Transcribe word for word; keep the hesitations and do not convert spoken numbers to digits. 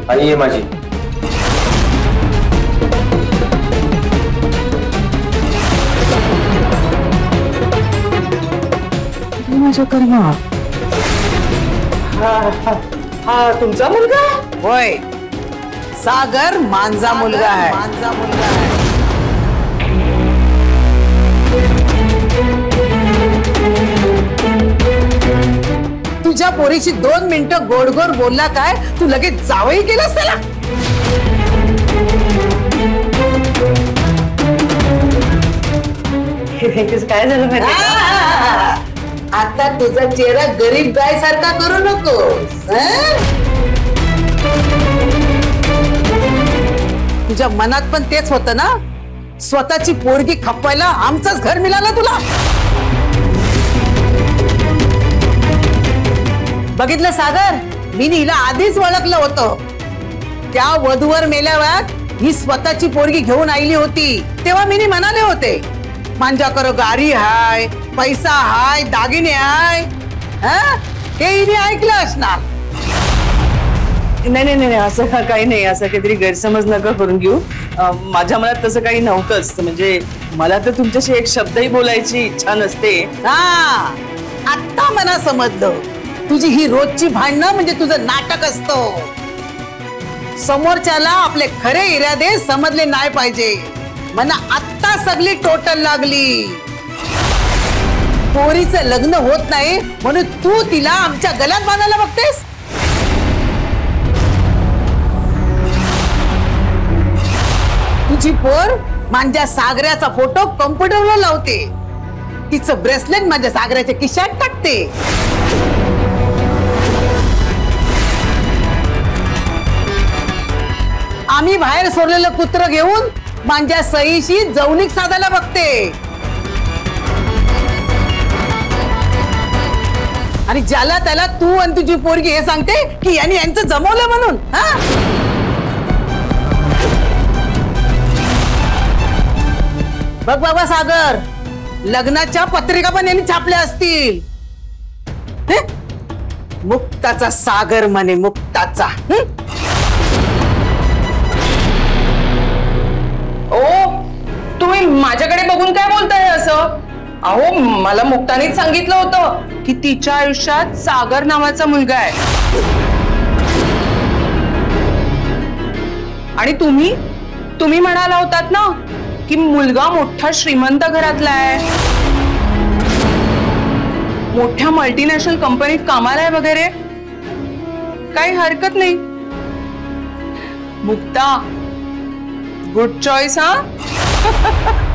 आई आहे माझी. माझ्या कर्मा. हा हा तुमचा मुलगा? होय, सागर माझा मुलगा आहे. माझा मुलगा आहे. तुझ्या पोरीशी दोन मिनिटं गोड गोड बोलला काय तू लगेच जावई केलंस त्याला? काय झालं माहिती? आता तुझा चेहरा गरीब गाय सारखा करू नकोस. तुझ्या मनात पण तेच होतं ना, स्वतःची पोरगी खपवायला आमचंच घर मिळालं तुला. बघितलं सागर, मी हिला आधीच ओळखलं होतं. त्या वधूवर मेल्यावर ही स्वतःची पोरगी घेऊन आईली होती तेव्हा मी म्हणाले होते, माझ्याकडे गाडी हाय, पैसा हाय, दागिने हाय. हे हिने ऐकलं असणार. नाही नाही नाही असं काही नाही, असं काहीतरी गैरसमज नका करून घेऊ. माझ्या मनात तसं काही नव्हतंच. म्हणजे मला तर तुमच्याशी एक शब्दही बोलायची इच्छा नसते. हा, आता मला समजलं. तुझी ही रोजची भांडणं म्हणजे तुझं नाटक असतं. समोरच्याला आपले खरे इरादे समजले नाही पाहिजे. मला आत्ता सगळी टोटल लागली. पोरीचं लग्न होत नाही म्हणून तू तिला आमच्या गळ्यात बांधायला बघतेस. तुझी पोर माझ्या सागऱ्याचा फोटो कॉम्प्युटरवर लावते. तिचं ब्रेसलेट माझ्या सागऱ्याच्या खिशात टाकते. आम्ही बाहेर सोडलेलं कुत्र घेऊन माझ्या सईशी जवळीक साधायला बघते. आणि ज्याला त्याला तू आणि तुझी पोरगी हे सांगते की यांनी यांचं जमवलं म्हणून. हा, बघ बाबा सागर, लग्नाच्या पत्रिका पण यांनी छापल्या असतील. मुक्ताचा सागर म्हणे, मुक्ताचा. ओ, तुम्ही माझ्याकडे बघून काय बोलताय असं? अहो, मला मुक्तानेच सांगितलं होतं की तिच्या आयुष्यात सागर नावाचा मुलगा आहे. आणि तुम्ही तुम्ही म्हणाला होतात ना की मुलगा मोठा श्रीमंत घरातला आहे, मोठ्या मल्टीनॅशनल कंपनीत कामाला आहे वगैरे. काही हरकत नाही. Mukta, good choice. हा